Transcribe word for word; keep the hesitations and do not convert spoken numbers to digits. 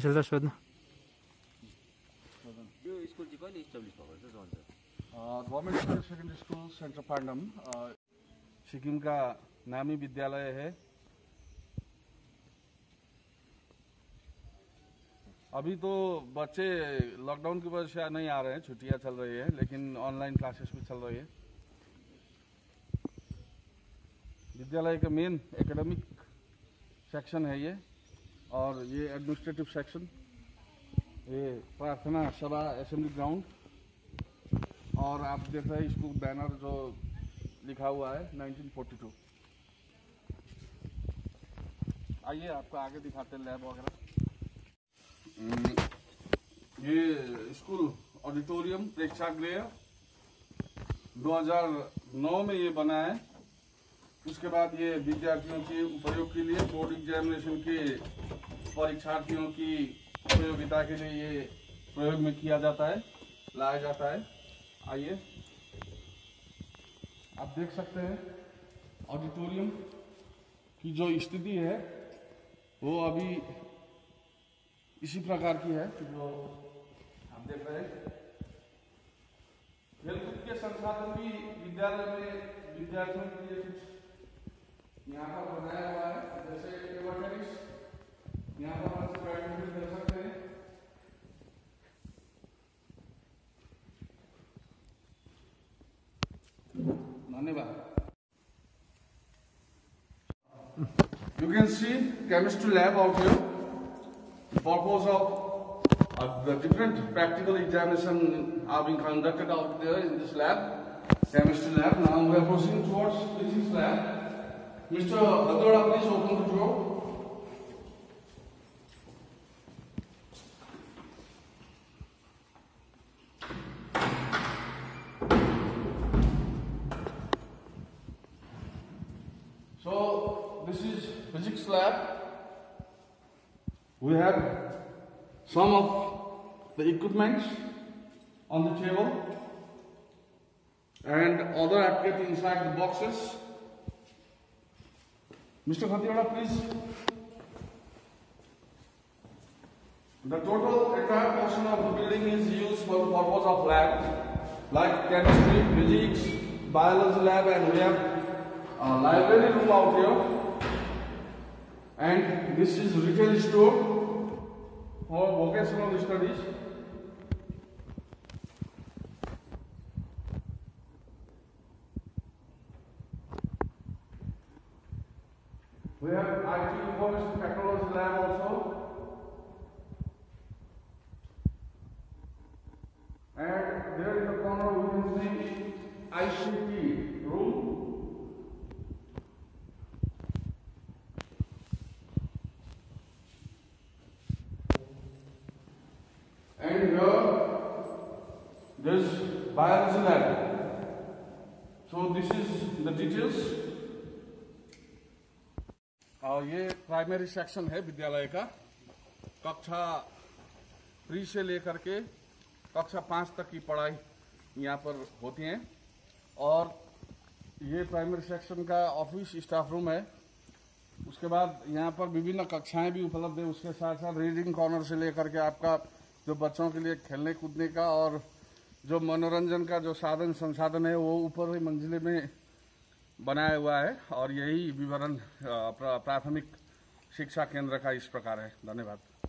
यसो सोध्नु यो स्कुल चाहिँ कहिले इस्टाब्लिस भएको छ जन्छ government senior secondary school centre Pandam Sikkim का नामी विद्यालय है। अभी तो बच्चे लॉकडाउन की वजह से नहीं आ रहे हैं, छुट्टियां चल रही है, लेकिन ऑनलाइन क्लासेस भी चल रही है। विद्यालय का मेन एकेडमिक सेक्शन है ये, और ये एडमिनिस्ट्रेटिव सेक्शन, ये प्रार्थना सभा असेंबली ग्राउंड, और आप देख रहे हैं स्कूल बैनर जो लिखा हुआ है नाइनटीन फोर्टी टू। आइए आपको आगे दिखाते हैं लैब वगैरह। ये स्कूल ऑडिटोरियम प्रेक्षागृह दो हज़ार नौ में ये बना है। उसके बाद ये विद्यार्थियों के उपयोग के लिए, बोर्ड एग्जामिनेशन के परीक्षार्थियों की उपयोगिता के लिए ये प्रयोग में किया जाता है, लाया जाता है। आइए आप देख सकते हैं ऑडिटोरियम की जो स्थिति है वो अभी इसी प्रकार की है जो आप देख रहे हैं। खेलकूद के संसाधन भी विद्यालय में विद्यार्थियों के लिए कुछ यहाँ पर बनाया हुआ है, जैसे टेबल टेनिस, यहाँ पर बच्चे बैडमिंटन खेल सकते हैं। धन्यवाद। You can see chemistry lab out here. The purpose of uh, the different practical examination are being conducted out there in this lab, chemistry lab. Now we are proceeding towards physics lab. Mister Hadoda, please open the door. So this is physics lab. We have some of the equipments on the table and other applications inside the boxes. Mister Khatioda, please. The total entire portion of the building is used for the purpose of lab, like chemistry, physics, biology lab, and we have a library room out here. And this is retail store for vocational studies. We have I T Information Technology lab also. And there in the corner we can see I C T room. And here there is biology lab. So this is the details. और ये primary section है विद्यालय का। कक्षा pre से लेकर के कक्षा पाँच तक की पढ़ाई यहाँ पर होती है। और ये प्राइमरी सेक्शन का ऑफिस स्टाफ रूम है। उसके बाद यहाँ पर विभिन्न कक्षाएं भी उपलब्ध है। उसके साथ साथ रीडिंग कॉर्नर से लेकर के आपका जो बच्चों के लिए खेलने कूदने का और जो मनोरंजन का जो साधन संसाधन है वो ऊपर ही मंजिले में बनाया हुआ है। और यही विवरण प्राथमिक शिक्षा केंद्र का इस प्रकार है। धन्यवाद।